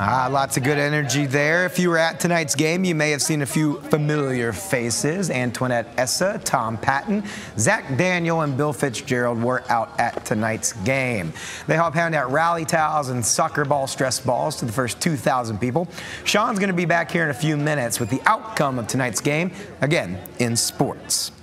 Lots of good energy there. If you were at tonight's game, you may have seen a few familiar faces. Antoinette Essa, Tom Patton, Zach Daniel, and Bill Fitzgerald were out at tonight's game. They helped hand out rally towels and soccer ball stress balls to the first 2,000 people. Sean's going to be back here in a few minutes with the outcome of tonight's game, again, in sports.